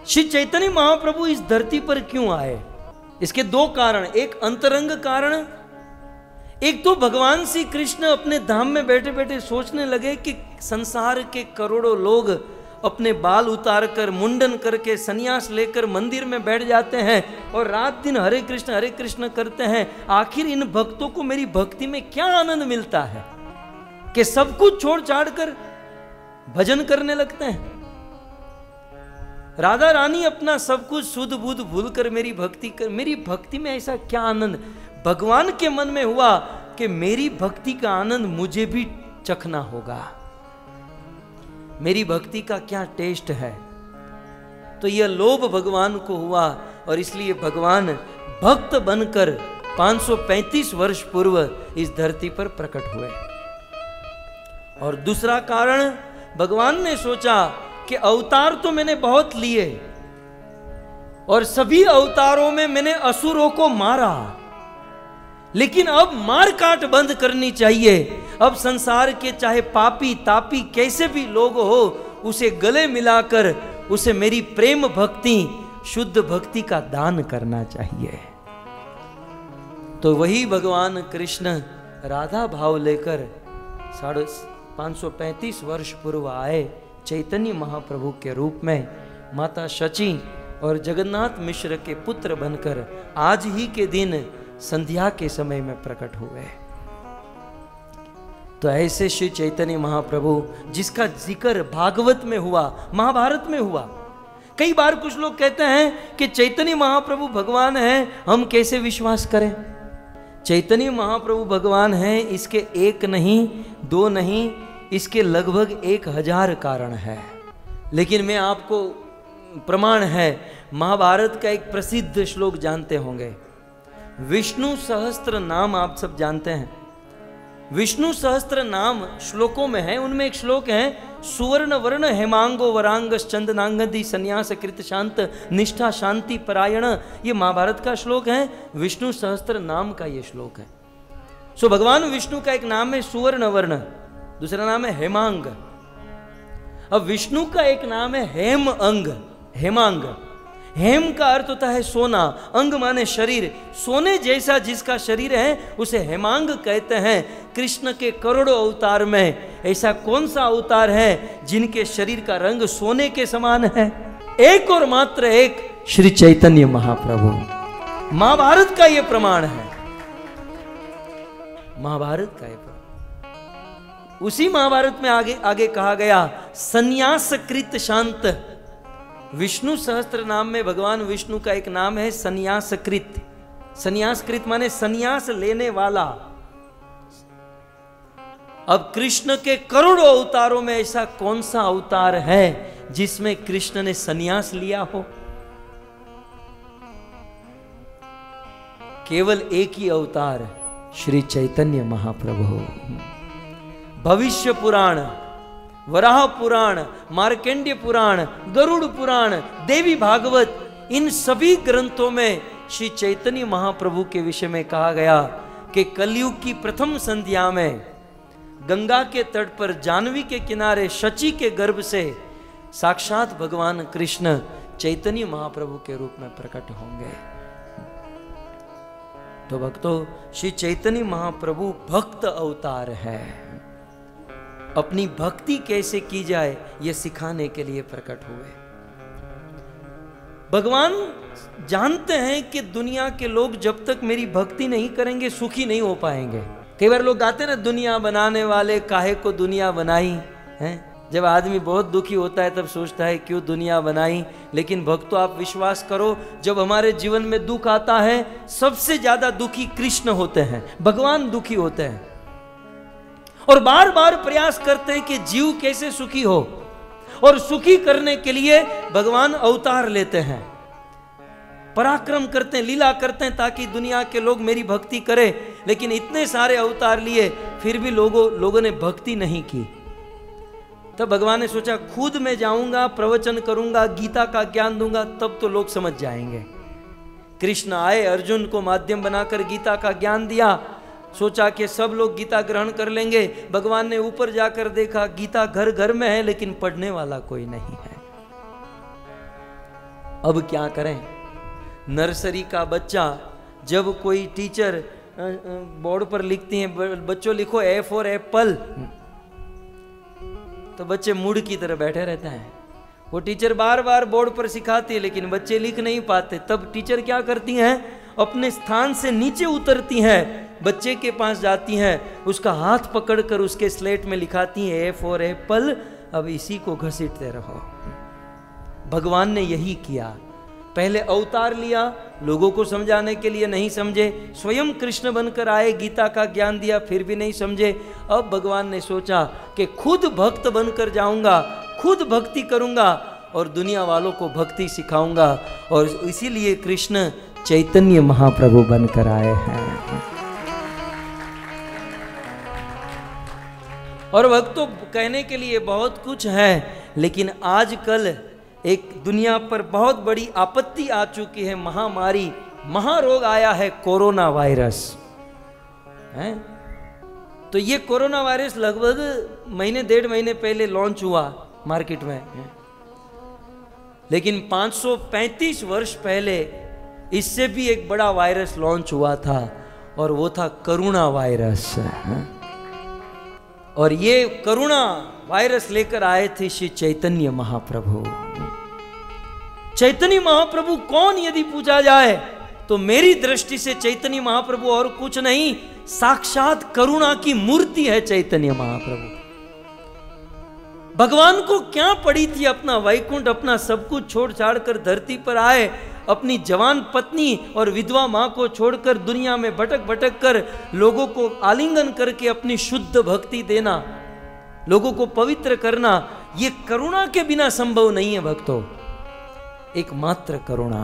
श्री चैतन्य महाप्रभु इस धरती पर क्यों आए? इसके दो कारण, एक अंतरंग कारण, एक तो भगवान श्री कृष्ण अपने धाम में बैठे बैठे सोचने लगे कि संसार के करोड़ों लोग अपने बाल उतार कर मुंडन करके सन्यास लेकर मंदिर में बैठ जाते हैं और रात दिन हरे कृष्ण करते हैं। आखिर इन भक्तों को मेरी भक्ति में क्या आनंद मिलता है कि सब कुछ छोड़ छाड़ कर भजन करने लगते हैं। राधा रानी अपना सब कुछ शुद्ध बुद्ध भूल कर मेरी भक्ति में ऐसा क्या आनंद भगवान के मन में हुआ कि मेरी भक्ति का आनंद मुझे भी चखना होगा, मेरी भक्ति का क्या टेस्ट है। तो यह लोभ भगवान को हुआ और इसलिए भगवान भक्त बनकर 535 वर्ष पूर्व इस धरती पर प्रकट हुए। और दूसरा कारण, भगवान ने सोचा कि अवतार तो मैंने बहुत लिए और सभी अवतारों में मैंने असुरों को मारा, लेकिन अब मार काट बंद करनी चाहिए। अब संसार के चाहे पापी तापी कैसे भी लोग हो, उसे गले मिलाकर उसे मेरी प्रेम भक्ति शुद्ध भक्ति का दान करना चाहिए। तो वही भगवान कृष्ण राधा भाव लेकर 535 वर्ष पूर्व आए चैतन्य महाप्रभु के रूप में, माता शची और जगन्नाथ मिश्र के पुत्र बनकर आज ही के दिन संध्या के समय में प्रकट हुए। तो ऐसे श्री चैतन्य महाप्रभु जिसका जिक्र भागवत में हुआ, महाभारत में हुआ। कई बार कुछ लोग कहते हैं कि चैतन्य महाप्रभु भगवान हैं, हम कैसे विश्वास करें? चैतन्य महाप्रभु भगवान हैं इसके एक नहीं दो नहीं, इसके लगभग 1000 कारण है। लेकिन मैं आपको प्रमाण है, महाभारत का एक प्रसिद्ध श्लोक जानते होंगे, विष्णु सहस्त्र नाम आप सब जानते हैं। विष्णु सहस्त्र नाम श्लोकों में है, उनमें एक श्लोक है, सुवर्ण वर्ण हेमांगो वरांग चंदनांगदी संन्यास कृत शांत निष्ठा शांति परायण। ये महाभारत का श्लोक है, विष्णु सहस्त्र नाम का ये श्लोक है। सो भगवान विष्णु का एक नाम है सुवर्ण वर्ण, दूसरा नाम है हेमांग। अब विष्णु का एक नाम है हेम अंग, हेमांग। हेम का अर्थ होता है सोना, अंग माने शरीर, सोने जैसा जिसका शरीर है उसे हेमांग कहते हैं। कृष्ण के करोड़ों अवतार में ऐसा कौन सा अवतार है जिनके शरीर का रंग सोने के समान है? एक और मात्र एक, श्री चैतन्य महाप्रभु। महाभारत का यह प्रमाण है, महाभारत का यह प्रमाण। उसी महाभारत में आगे कहा गया, संन्यास कृत शांत। विष्णु सहस्त्र नाम में भगवान विष्णु का एक नाम है संन्यासकृत। संन्यासकृत माने संन्यास लेने वाला। अब कृष्ण के करोड़ों अवतारों में ऐसा कौन सा अवतार है जिसमें कृष्ण ने संन्यास लिया हो? केवल एक ही अवतार, श्री चैतन्य महाप्रभु। भविष्य पुराण, वराह पुराण, मार्कंडेय पुराण, गरुड़ पुराण, देवी भागवत, इन सभी ग्रंथों में श्री चैतन्य महाप्रभु के विषय में कहा गया कि कलयुग की प्रथम संध्या में गंगा के तट पर जाह्नवी के किनारे शची के गर्भ से साक्षात भगवान कृष्ण चैतन्य महाप्रभु के रूप में प्रकट होंगे। तो भक्तों, श्री चैतन्य महाप्रभु भक्त अवतार है। अपनी भक्ति कैसे की जाए यह सिखाने के लिए प्रकट हुए। भगवान जानते हैं कि दुनिया के लोग जब तक मेरी भक्ति नहीं करेंगे सुखी नहीं हो पाएंगे। कई बार लोग गाते ना, दुनिया बनाने वाले काहे को दुनिया बनाई है। जब आदमी बहुत दुखी होता है तब सोचता है क्यों दुनिया बनाई। लेकिन भक्तों, आप विश्वास करो, जब हमारे जीवन में दुख आता है सबसे ज्यादा दुखी कृष्ण होते हैं, भगवान दुखी होते हैं और बार बार प्रयास करते हैं कि जीव कैसे सुखी हो। और सुखी करने के लिए भगवान अवतार लेते हैं, पराक्रम करते हैं, लीला करते हैं ताकि दुनिया के लोग मेरी भक्ति करें। लेकिन इतने सारे अवतार लिए फिर भी लोगों ने भक्ति नहीं की। तब भगवान ने सोचा खुद मैं जाऊंगा, प्रवचन करूंगा, गीता का ज्ञान दूंगा, तब तो लोग समझ जाएंगे। कृष्ण आए, अर्जुन को माध्यम बनाकर गीता का ज्ञान दिया। सोचा कि सब लोग गीता ग्रहण कर लेंगे। भगवान ने ऊपर जाकर देखा गीता घर घर में है लेकिन पढ़ने वाला कोई नहीं है। अब क्या करें? नर्सरी का बच्चा जब कोई टीचर बोर्ड पर लिखती हैं, बच्चों लिखो ए फॉर एप्पल, तो बच्चे मूड की तरह बैठे रहते हैं। वो टीचर बार बार बोर्ड पर सिखाती है लेकिन बच्चे लिख नहीं पाते। तब टीचर क्या करती हैं? अपने स्थान से नीचे उतरती हैं, बच्चे के पास जाती हैं, उसका हाथ पकड़कर उसके स्लेट में लिखाती हैं ए फॉर एप्पल, अब इसी को घसीटते रहो। भगवान ने यही किया। पहले अवतार लिया, लोगों को समझाने के लिए नहीं समझे, स्वयं कृष्ण बनकर आए, गीता का ज्ञान दिया, फिर भी नहीं समझे। अब भगवान ने सोचा कि खुद भक्त बनकर जाऊंगा, खुद भक्ति करूंगा और दुनिया वालों को भक्ति सिखाऊंगा, और इसीलिए कृष्ण चैतन्य महाप्रभु बनकर आए हैं। और भक्तों, कहने के लिए बहुत कुछ है, लेकिन आजकल एक दुनिया पर बहुत बड़ी आपत्ति आ चुकी है, महामारी, महारोग आया है, कोरोना वायरस है। तो ये कोरोना वायरस लगभग महीने 1.5 महीने पहले लॉन्च हुआ मार्केट में, लेकिन 535 वर्ष पहले इससे भी एक बड़ा वायरस लॉन्च हुआ था, और वो था करुणा वायरस। और ये करुणा वायरस लेकर आए थे श्री चैतन्य महाप्रभु। चैतन्य महाप्रभु कौन यदि पूछा जाए तो मेरी दृष्टि से चैतन्य महाप्रभु और कुछ नहीं, साक्षात करुणा की मूर्ति है चैतन्य महाप्रभु। भगवान को क्या पड़ी थी अपना वैकुंठ, अपना सब कुछ छोड़ छाड़ कर धरती पर आए, अपनी जवान पत्नी और विधवा मां को छोड़कर दुनिया में भटक भटक कर लोगों को आलिंगन करके अपनी शुद्ध भक्ति देना, लोगों को पवित्र करना, ये करुणा के बिना संभव नहीं है भक्तों, एकमात्र करुणा।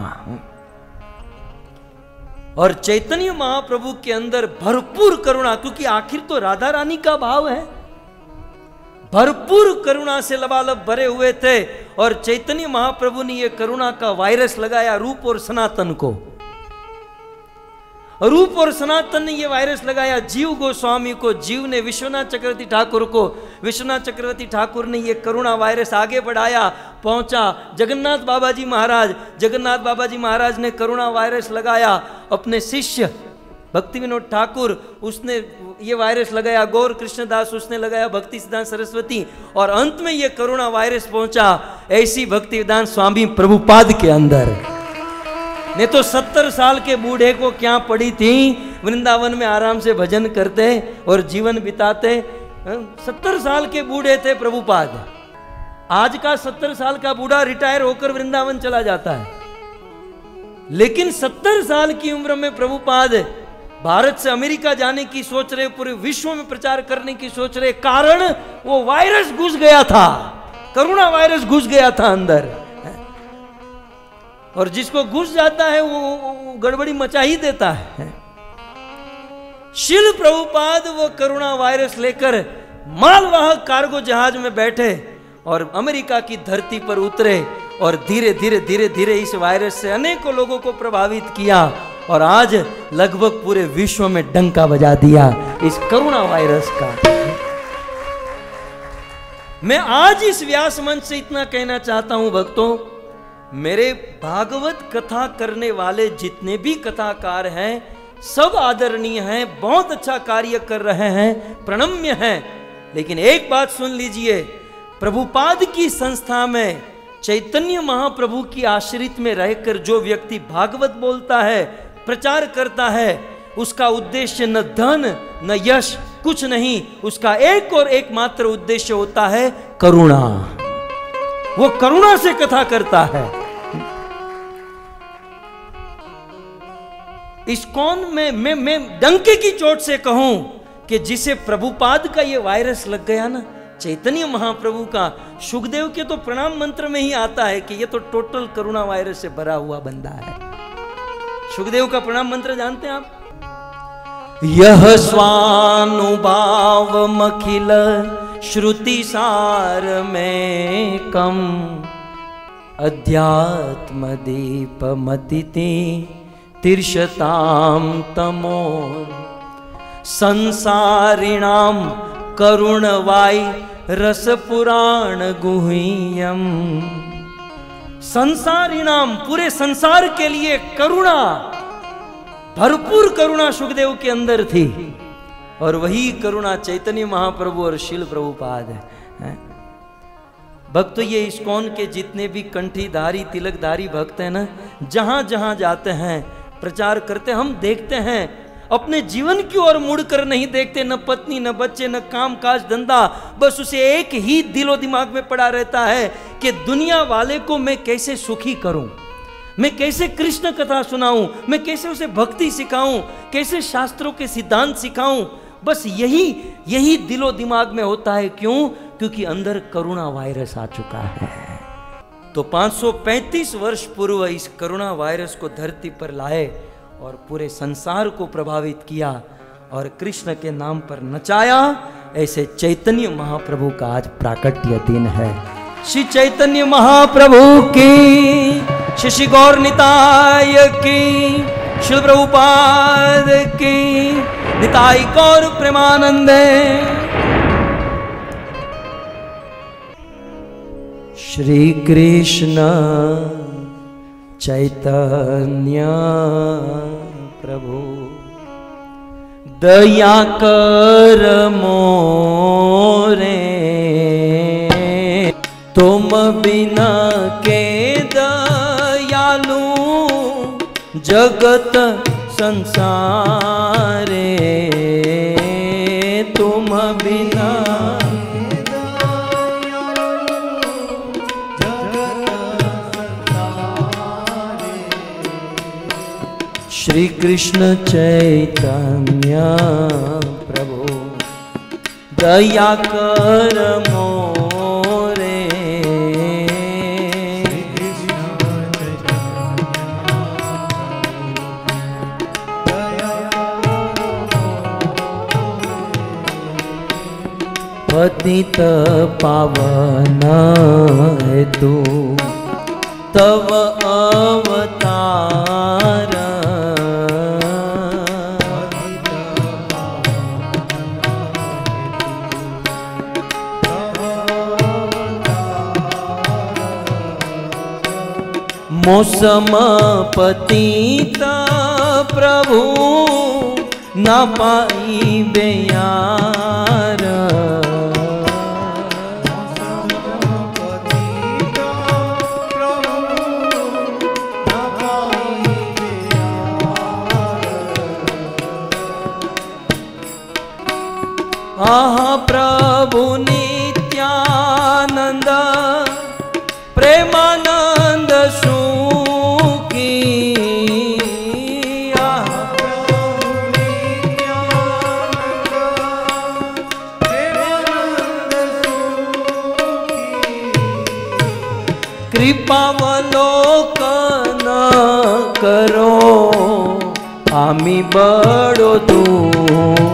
और चैतन्य महाप्रभु के अंदर भरपूर करुणा, क्योंकि आखिर तो राधा रानी का भाव है, भरपूर करुणा से लबालब भरे हुए थे। और चैतन्य महाप्रभु ने यह करुणा का वायरस लगाया रूप और सनातन को। रूप और सनातन ने यह वायरस लगाया जीव गोस्वामी को, जीव ने विश्वनाथ चक्रवर्ती ठाकुर को, विश्वनाथ चक्रवर्ती ठाकुर ने यह करुणा वायरस आगे बढ़ाया, पहुंचा जगन्नाथ बाबा जी महाराज, जगन्नाथ बाबा जी महाराज ने करुणा वायरस लगाया, अपने शिष्य भक्ति विनोद ठाकुर उसने ये वायरस लगाया, गौर कृष्णदास उसने लगाया, भक्ति सिद्धांत सरस्वती, और अंत में ये करुणा वायरस पहुंचा ऐसी भक्ति वेदांत स्वामी प्रभुपाद के अंदर। ने तो 70 साल के बूढ़े को क्या पड़ी थी, वृंदावन में आराम से भजन करते और जीवन बिताते। 70 साल के बूढ़े थे प्रभुपाद। आज का 70 साल का बूढ़ा रिटायर होकर वृंदावन चला जाता है, लेकिन 70 साल की उम्र में प्रभुपाद भारत से अमेरिका जाने की सोच रहे, पूरे विश्व में प्रचार करने की सोच रहे, कारण वो वायरस घुस गया था, करुणा वायरस घुस गया था अंदर। और जिसको घुस जाता है वो गड़बड़ी मचा ही देता है। शिल प्रभुपाद वो करुणा वायरस लेकर मालवाहक कार्गो जहाज में बैठे और अमेरिका की धरती पर उतरे, और धीरे धीरे धीरे धीरे इस वायरस से अनेकों लोगों को प्रभावित किया, और आज लगभग पूरे विश्व में डंका बजा दिया इस करुणा वायरस का। मैं आज इस व्यास मंच से इतना कहना चाहता हूं भक्तों, मेरे भागवत कथा करने वाले जितने भी कथाकार हैं सब आदरणीय हैं, बहुत अच्छा कार्य कर रहे हैं, प्रणम्य हैं, लेकिन एक बात सुन लीजिए, प्रभुपाद की संस्था में चैतन्य महाप्रभु की आश्रित में रहकर जो व्यक्ति भागवत बोलता है, प्रचार करता है, उसका उद्देश्य न धन न यश कुछ नहीं, उसका एक और एकमात्र उद्देश्य होता है करुणा। वो करुणा से कथा करता है। इस्कॉन में मैं डंके की चोट से कहूं कि जिसे प्रभुपाद का ये वायरस लग गया ना, चैतन्य महाप्रभु का, सुखदेव के तो प्रणाम मंत्र में ही आता है कि ये तो टोटल करुणा वायरस से भरा हुआ बंदा है। सुखदेव का प्रणाम मंत्र जानते हैं आप? यह स्वानुभाव मखिल श्रुति सार में कम, अध्यात्म दीप मतिति तीर्षताम तमो, संसारिणाम करुणवाई रस पुराण गुह्यम, संसारी नाम, पूरे संसार के लिए करुणा, भरपूर करुणा सुखदेव के अंदर थी। और वही करुणा चैतन्य महाप्रभु और शील प्रभुपाद है। भक्त तो ये इस्कॉन के जितने भी कंठीधारी तिलकधारी भक्त हैं ना, जहां जहां जाते हैं प्रचार करते, हम देखते हैं अपने जीवन की ओर मुड़कर नहीं देखते, न पत्नी न बच्चे न काम काज धंधा, बस उसे एक ही दिलो दिमाग में पड़ा रहता है कि दुनिया वाले को मैं कैसे सुखी करूं, मैं कैसे कृष्ण कथा सुनाऊं, मैं कैसे उसे भक्ति सिखाऊं, कैसे शास्त्रों के सिद्धांत सिखाऊं। बस यही दिलो दिमाग में होता है। क्यों? क्योंकि अंदर करुणा वायरस आ चुका है। तो 535 वर्ष पूर्व इस करुणा वायरस को धरती पर लाए और पूरे संसार को प्रभावित किया और कृष्ण के नाम पर नचाया। ऐसे चैतन्य महाप्रभु का आज प्राकट्य दिन है। श्री चैतन्य महाप्रभु की, श्री गौर निताय की, श्री प्रभुपाद की, निताई गौर प्रेमानंदे। श्री कृष्ण चैतन्य प्रभु दया कर मोरे, तुम बिना के दयालु जगत संसारे, तुम बिना श्री कृष्ण चैतन्य प्रभु दया कर मोरे, पतित पावन है तू तव अवतार, मौसम पतित प्रभु न पाई बेयार, आहा प्रभु नित्यानंद प्रेमानंद सुखी, आहा प्रभु नित्यानंद प्रेमानंद सुखी, कृपावलोकन करो आमी बड़ो दुखी,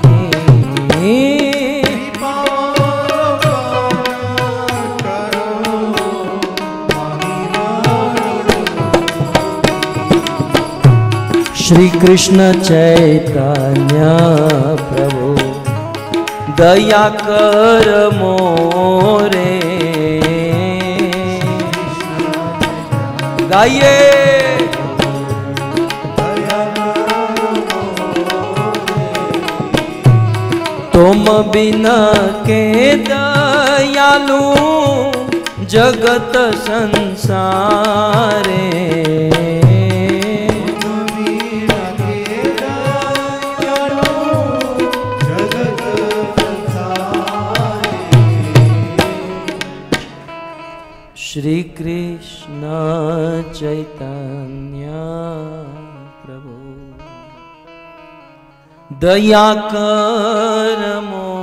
श्री कृष्ण चैतन्य प्रभु दया कर मोरे, गाइए तुम बिना के दयालु जगत संसारे, श्री कृष्ण चैतन्य प्रभु दया कर मोरे।